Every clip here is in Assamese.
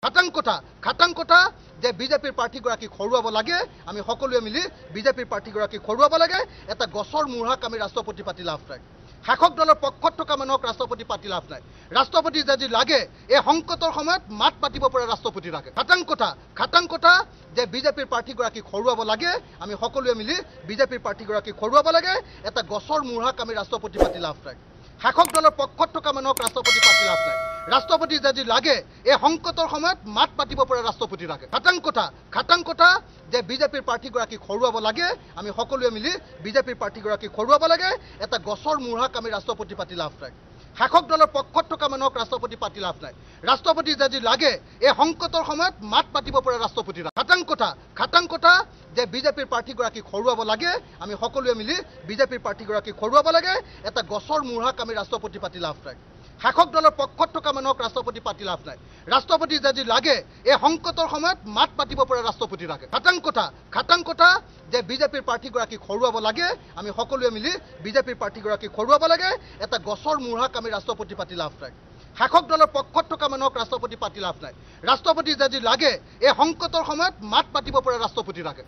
খাটাং কথা যে বিজেপিৰ প্ৰাৰ্থীগৰাকীক হৰুৱাব লাগে আমি সকলোৱে মিলি বিজেপিৰ প্ৰাৰ্থীগৰাকীক হৰুৱাব লাগে এটা গছৰ মূঢ়াক আমি ৰাষ্ট্ৰপতি পাতি লাভ নাই শাসক দলৰ পক্ষত থকা মানুহক ৰাষ্ট্ৰপতি পাতি লাভ নাই ৰাষ্ট্ৰপতি যদি লাগে এই সংকটৰ সময়ত মাত পাতিব পৰা ৰাষ্ট্ৰপতি লাগে খাটাং কথা যে বিজেপিৰ প্ৰাৰ্থীগৰাকীক হৰুৱাব লাগে আমি সকলোৱে মিলি বিজেপিৰ প্ৰাৰ্থীগৰাকীক হৰুৱাব লাগে এটা গছৰ মূঢ়াক আমি ৰাষ্ট্ৰপতি পাতি লাভ নাই শাসক দলৰ পক্ষত থকা মানুহক ৰাষ্ট্ৰপতি পাতি লাভ নাই ৰাষ্ট্ৰপতি যদি লাগে এই সংকটৰ সময়ত মাত পাতিব পৰা ৰাষ্ট্ৰপতি লাগে খাটাং কথা যে বিজেপিৰ প্ৰাৰ্থীগৰাকীক হৰুৱাব লাগে আমি সকলোৱে মিলি বিজেপিৰ প্ৰাৰ্থীগৰাকীক হৰুৱাব লাগে এটা গছৰ মূঢ়াক আমি ৰাষ্ট্ৰপতি পাতি লাভ নাই শাসক দলৰ পক্ষত থকা মানুহক ৰাষ্ট্ৰপতি পাতি লাভ নাই ৰাষ্ট্ৰপতি যদি লাগে এই সংকটৰ সময়ত মাত পাতিব পৰা ৰাষ্ট্ৰপতি খাটাং কথা যে বিজেপিৰ প্ৰাৰ্থীগৰাকীক হৰুৱাব লাগে আমি সকলোৱে মিলি বিজেপিৰ প্ৰাৰ্থীগৰাকীক হৰুৱাব লাগে এটা গছৰ মূঢ়াক আমি ৰাষ্ট্ৰপতি পাতি লাভ নাই শাসক দলৰ পক্ষত থকা মানুহক ৰাষ্ট্ৰপতি পাতি লাভ নাই ৰাষ্ট্ৰপতি যদি লাগে এই সংকটৰ সময়ত মাত পাতিব পৰা ৰাষ্ট্ৰপতি লাগে খাটাং কথা যে বিজেপিৰ প্ৰাৰ্থীগৰাকীক হৰুৱাব লাগে আমি সকলোৱে মিলি বিজেপিৰ প্ৰাৰ্থীগৰাকীক হৰুৱাব লাগে এটা গছৰ মূঢ়াক আমি ৰাষ্ট্ৰপতি পাতি লাভ নাই শাসক দলৰ পক্ষত থকা মানুহক ৰাষ্ট্ৰপতি পাতি লাভ নাই ৰাষ্ট্ৰপতি যদি লাগে এই সংকটৰ সময়ত মাত পাতিব পৰা ৰাষ্ট্ৰপতি লাগে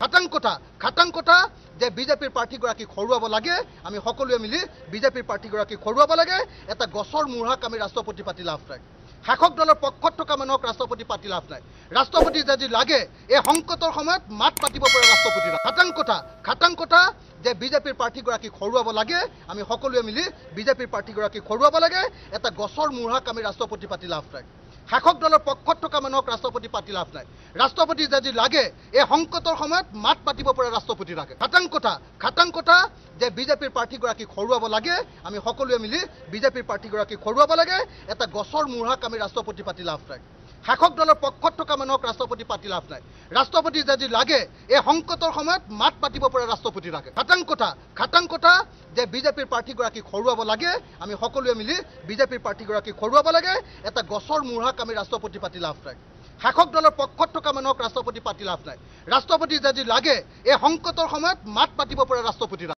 খাটাং কথা যে বিজেপিৰ প্ৰাৰ্থীগৰাকীক হৰুৱাব লাগে আমি সকলোৱে মিলি বিজেপিৰ প্ৰাৰ্থীগৰাকীক হৰুৱাব লাগে এটা গছৰ মূঢ়াক আমি ৰাষ্ট্ৰপতি পাতি লাভ নাই শাসক দলৰ পক্ষত থকা মানুহক ৰাষ্ট্ৰপতি পাতি লাভ নাই ৰাষ্ট্ৰপতি যদি লাগে এই সংকটৰ সময়ত মাত পাতিব পৰা ৰাষ্ট্ৰপতি খাটাং কথা যে বিজেপিৰ প্ৰাৰ্থীগৰাকীক হৰুৱাব লাগে আমি সকলোৱে মিলি বিজেপিৰ প্ৰাৰ্থীগৰাকীক হৰুৱাব লাগে এটা গছৰ মূঢ়াক আমি ৰাষ্ট্ৰপতি পাতি লাভ নাই শাসক দলৰ পক্ষত থকা মানুহক ৰাষ্ট্ৰপতি পাতি লাভ নাই ৰাষ্ট্ৰপতি যদি লাগে এই সংকটৰ সময়ত মাত পাতিব পৰা ৰাষ্ট্ৰপতি লাগে খাটাং কথা যে বিজেপিৰ প্ৰাৰ্থীগৰাকীক হৰুৱাব লাগে আমি সকলোৱে মিলি বিজেপিৰ প্ৰাৰ্থীগৰাকীক হৰুৱাব লাগে এটা গছৰ মূঢ়াক আমি ৰাষ্ট্ৰপতি পাতি লাভ নাই শাসক দলৰ পক্ষত থকা মানুহক ৰাষ্ট্ৰপতি পাতি লাভ নাই ৰাষ্ট্ৰপতি যদি লাগে এই সংকটৰ সময়ত মাত পাতিব পৰা ৰাষ্ট্ৰপতি লাগে খাটাং কথা যে বিজেপিৰ প্ৰাৰ্থীগৰাকীক হৰুৱাব লাগে আমি সকলোৱে মিলি বিজেপিৰ প্ৰাৰ্থীগৰাকীক হৰুৱাব লাগে এটা গছৰ মূঢ়াক আমি ৰাষ্ট্ৰপতি পাতি লাভ নাই শাসক দলৰ পক্ষত থকা মানুহক ৰাষ্ট্ৰপতি পাতি লাভ নাই ৰাষ্ট্ৰপতি যদি লাগে এই সংকটৰ সময়ত মাত পাতিব পৰা ৰাষ্ট্ৰপতি